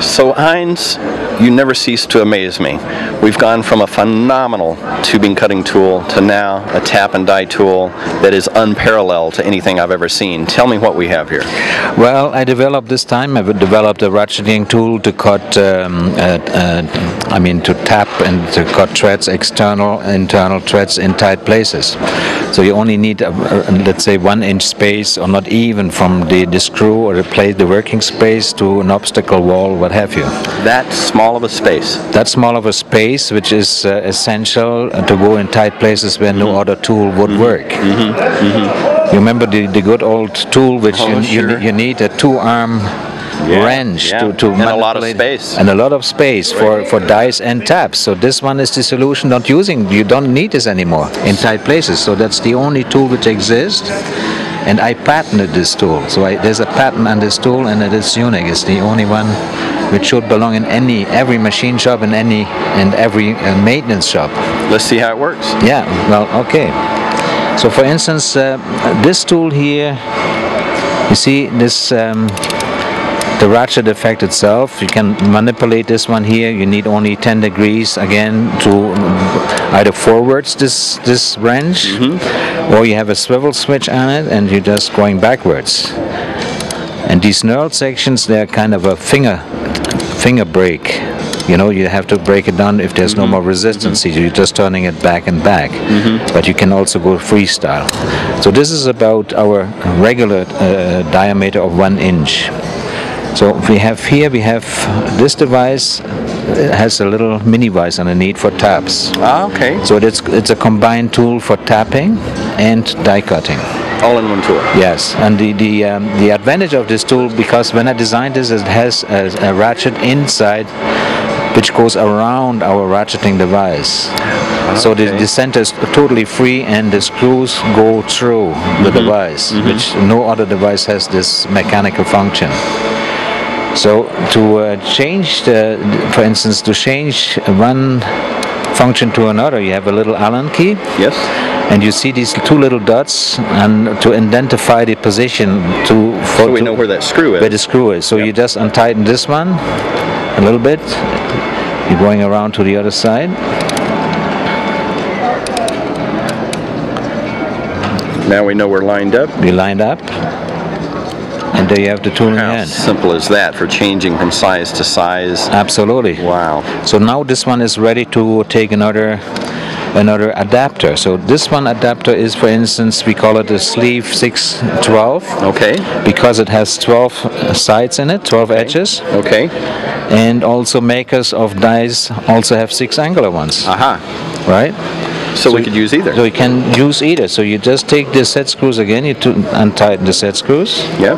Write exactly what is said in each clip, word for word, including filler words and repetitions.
So Heinz, you never cease to amaze me. We've gone from a phenomenal tubing cutting tool to now a tap and die tool that is unparalleled to anything I've ever seen. Tell me what we have here. Well, I developed this time, I developed a ratcheting tool to cut, um, uh, uh, I mean to tap and to cut threads, external, internal threads in tight places. So you only need, a, a, let's say, one inch space, or not even, from the, the screw or the plate, the working space, to an obstacle wall, what have you. That small of a space? That small of a space, which is uh, essential to go in tight places where mm-hmm. no other tool would mm-hmm. work. Mm-hmm. Mm-hmm. You remember the, the good old tool, which oh, you, sure. you, you need a two-arm Yeah, yeah. wrench to, to and a lot of space and a lot of space for for dies and taps. So this one is the solution. Not using, you don't need this anymore in tight places. So that's the only tool which exists, and I patented this tool. So I, there's a patent on this tool, and it is unique. It's the only one which should belong in any every machine shop and any and every uh, maintenance shop. Let's see how it works. Yeah. Well, okay. So for instance, uh, this tool here, you see this. Um, The ratchet effect itself, you can manipulate this one here. You need only ten degrees again to either forwards this this wrench, mm-hmm. or you have a swivel switch on it and you're just going backwards. And these knurled sections, they're kind of a finger finger brake. You know, you have to break it down if there's mm-hmm. no more resistance. Mm-hmm. You're just turning it back and back. Mm-hmm. But you can also go freestyle. So this is about our regular uh, diameter of one inch. So we have here, we have this device. It has a little mini vise underneath for taps. Ah, okay. So it's it's a combined tool for tapping and die cutting. All in one tool. Yes, and the the um, the advantage of this tool, because when I designed this, it has a, a ratchet inside, which goes around our ratcheting device. Okay. So the, the center is totally free, and the screws go through mm-hmm. the device, mm-hmm. which no other device has this mechanical function. So to uh, change, the, for instance, to change one function to another, you have a little Allen key. Yes. And you see these two little dots, and to identify the position to. For so we to know where that screw is. Where the screw is. So yep. you just untighten this one a little bit. You're going around to the other side. Now we know we're lined up. We're lined up. And there you have the tool in How hand. Simple as that for changing from size to size. Absolutely. Wow. So now this one is ready to take another another adapter. So this one adapter is, for instance, we call it a sleeve six twelve. Okay. Because it has twelve sides in it, twelve okay. edges. Okay. And also makers of dies also have six angular ones. Aha. Right? So, so we could use either. So you can use either. So you just take the set screws again, you to untighten the set screws. Yep.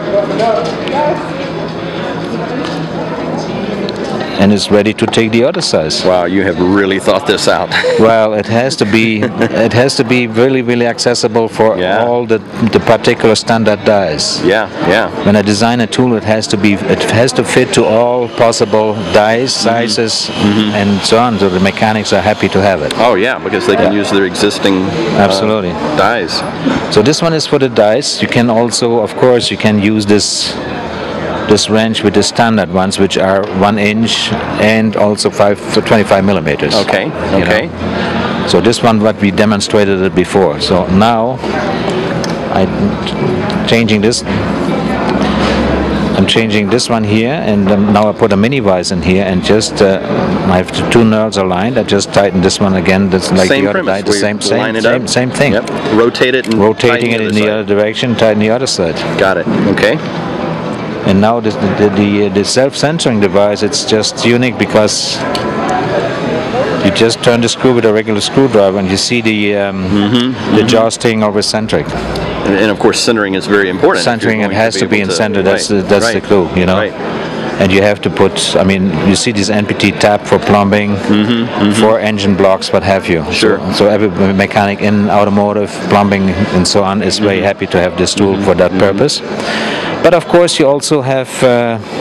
And it's ready to take the other size. Wow, you have really thought this out. Well, it has to be it has to be really, really accessible for yeah. all the the particular standard dies. Yeah, yeah. When I design a tool, it has to be it has to fit to all possible dies, sizes, mm-hmm. and so on. So the mechanics are happy to have it. Oh yeah, because they can yeah. use their existing absolutely uh, dies. So this one is for the dies. You can also, of course, you can use this. This wrench with the standard ones, which are one inch and also five for twenty-five millimeters. Okay. Okay. Know? So this one, what we demonstrated it before. So now I'm changing this. I'm changing this one here, and um, now I put a mini vise in here, and just uh, I have the two knurls aligned. I just tighten this one again. That's like same the other premise. side. The same, same, line it same, up. same thing. Yep. Rotate it and rotating it in the other direction. Tighten the other side. Got it. Okay. And now the the, the, the self-centering device, it's just unique because you just turn the screw with a regular screwdriver, and you see the um, mm-hmm, the mm-hmm. jaw staying over centric. And, and of course, centering is very important. Centering, it has to be, to be in to, center. That's right, the, that's right, the clue, you know. Right. And you have to put, I mean, you see this N P T tap for plumbing, mm-hmm, mm-hmm. for engine blocks, what have you. Sure. So, so every mechanic in automotive, plumbing, and so on is mm-hmm. very happy to have this tool mm-hmm. for that mm-hmm. purpose. But of course, you also have uh,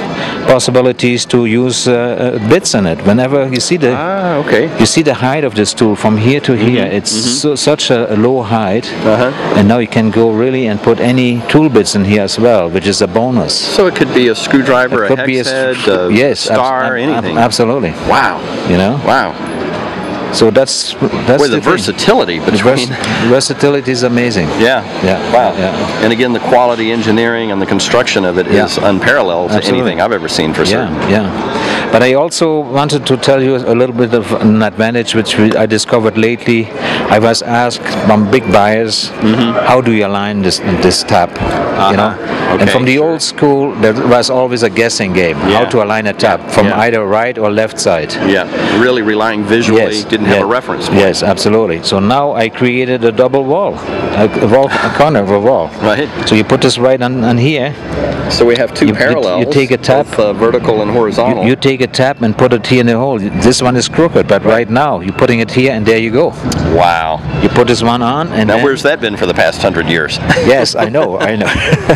possibilities to use uh, uh, bits in it. Whenever you see the Ah, okay. you see the height of this tool from here to here, Mm-hmm, it's mm-hmm. so, such a, a low height, Uh-huh. and now you can go really and put any tool bits in here as well, which is a bonus. So it could be a screwdriver, It a could hex be a head, s- a yes, abs- star, ab- ab- anything. absolutely. Wow. You know, Wow. so that's that's Boy, the, thing. versatility The between. vers- versatility is amazing. Yeah. Yeah. Wow. Yeah. And again, the quality engineering and the construction of it Yeah. is unparalleled to Absolutely. anything I've ever seen for certain. Yeah, yeah. But I also wanted to tell you a little bit of an advantage which we, I discovered lately. I was asked from big buyers, how do you align this this tap? You know, and Okay, from the sure. old school, there was always a guessing game how Yeah. to align a tap from yeah. either right or left side. Yeah. Really relying visually, Yes, didn't have yeah. a reference point. Yes, absolutely. So now I created a double wall, a, a, wall, a corner of a wall. Right. So you put this right on, on here. So we have two You- you- parallels. you take a tap. both, uh, vertical and horizontal. You, you take a tap and put it here in the hole. This one is crooked, but right now you're putting it here, and there you go. Wow. You put this one on, and Now then- where's that been for the past hundred years? Yes, I know, I know.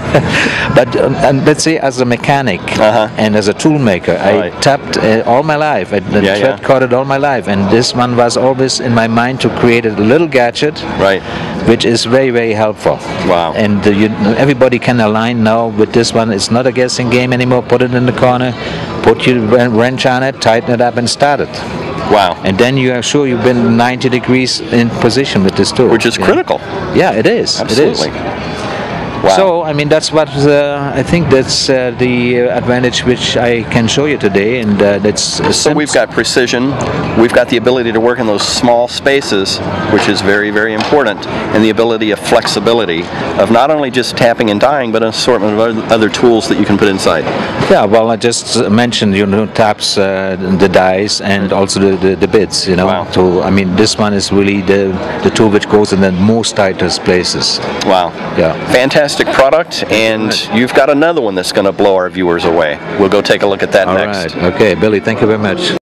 But um, and let's say as a mechanic Uh-huh. and as a tool maker, Right. I tapped uh, all my life. I, I Yeah, thread yeah. coded all my life, and this one was always in my mind to create a little gadget, Right. which is very, very helpful. Wow. And uh, you, everybody can align now with this one. It's not a guessing game anymore. Put it in the corner, put your wren- wrench on it, tighten it up, and start it. Wow. And then you are sure you've been ninety degrees in position with this tool. Which is you know? critical. Yeah, it is. Absolutely. It is. Wow. So, I mean, that's what uh, I think that's uh, the uh, advantage which I can show you today, and uh, that's. Uh, So we've got precision, we've got the ability to work in those small spaces, which is very, very important, and the ability of flexibility of not only just tapping and dyeing, but an assortment of other- other tools that you can put inside. Yeah, well, I just uh, mentioned, you know, taps, uh, the dies, and also the, the, the bits, you know. Wow. So, I mean, this one is really the, the tool which goes in the most tightest places. Wow. Yeah. Fantastic product, and you've got another one that's going to blow our viewers away. We'll go take a look at that All next. right. Okay, Billy, thank you very much.